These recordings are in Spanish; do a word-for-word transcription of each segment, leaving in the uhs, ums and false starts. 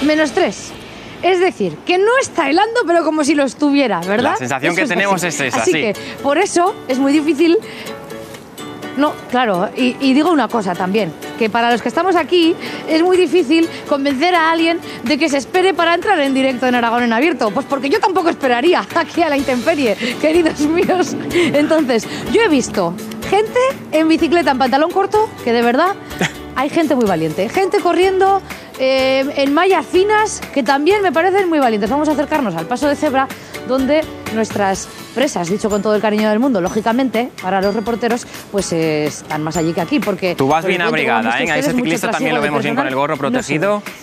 menos tres. Es decir, que no está helando, pero como si lo estuviera, ¿verdad? La sensación eso que es tenemos así. es esa, así sí. que, por eso, es muy difícil... No, claro, y, y digo una cosa también, que para los que estamos aquí es muy difícil convencer a alguien de que se espere para entrar en directo en Aragón en Abierto, pues porque yo tampoco esperaría aquí a la intemperie, queridos míos. Entonces, yo he visto gente en bicicleta en pantalón corto, que de verdad hay gente muy valiente, gente corriendo eh, en mallas finas, que también me parecen muy valientes. Vamos a acercarnos al paso de cebra, donde nuestras presas, dicho con todo el cariño del mundo, lógicamente, para los reporteros, pues eh, están más allí que aquí, porque... Tú vas bien abrigada, ¿eh? A ese ciclista también lo vemos bien con el gorro protegido. No sé.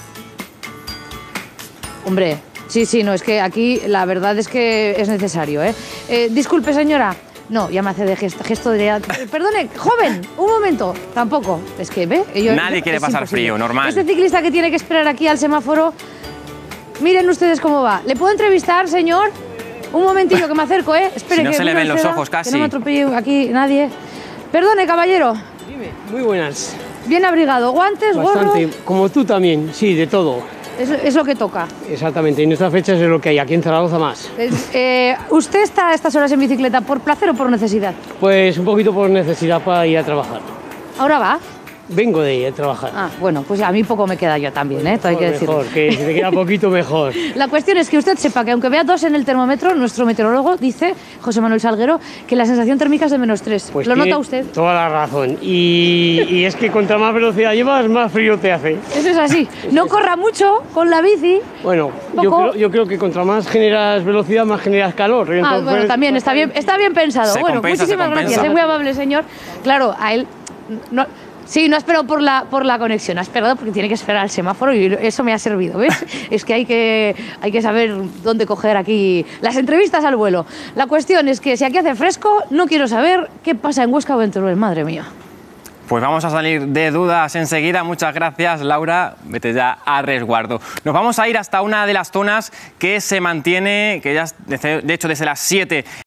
Hombre, sí, sí, no, es que aquí la verdad es que es necesario, ¿eh? eh disculpe, señora. No, ya me hace de gesto, gesto de... Perdone, joven, un momento. Tampoco, es que, ¿ve? Yo, Nadie yo, quiere pasar imposible. frío, normal. Este ciclista que tiene que esperar aquí al semáforo, miren ustedes cómo va. ¿Le puedo entrevistar, señor? Un momentillo que me acerco, ¿eh? Espere, si no que se le ven los ojos casi. Que no me atropelle aquí nadie. Perdone, caballero. Dime, muy buenas. Bien abrigado, guantes, Bastante, gorro... como tú también, sí, de todo. Es, es lo que toca. Exactamente, y en estas fechas es lo que hay, aquí en Zaragoza más. Es, eh, ¿Usted está a estas horas en bicicleta por placer o por necesidad? Pues un poquito por necesidad para ir a trabajar. ¿Ahora va? Vengo de ir a trabajar. Ah, bueno, pues a mí poco me queda yo también, ¿eh? Todo hay que decirlo. Mejor, que si te queda poquito mejor. La cuestión es que usted sepa que aunque vea dos en el termómetro, nuestro meteorólogo dice, José Manuel Salguero, que la sensación térmica es de menos tres. Pues ¿Lo tiene nota usted? Toda la razón. Y, y es que contra más velocidad llevas, más frío te hace. Eso es así. No corra mucho con la bici. Bueno, yo Poco. creo, yo creo que contra más generas velocidad, más generas calor. Ah, Entonces, bueno, también está bien, está bien pensado. Se Bueno, compensa, muchísimas se compensa. gracias, es muy amable, señor. Claro, a él... No, sí, no ha esperado por la, por la conexión, ha esperado porque tiene que esperar al semáforo y eso me ha servido, ¿ves? Es que hay, que hay que saber dónde coger aquí las entrevistas al vuelo. La cuestión es que si aquí hace fresco, no quiero saber qué pasa en Huesca o en Teruel, madre mía. Pues vamos a salir de dudas enseguida. Muchas gracias, Laura. Vete ya a resguardo. Nos vamos a ir hasta una de las zonas que se mantiene, que ya, de hecho, desde las siete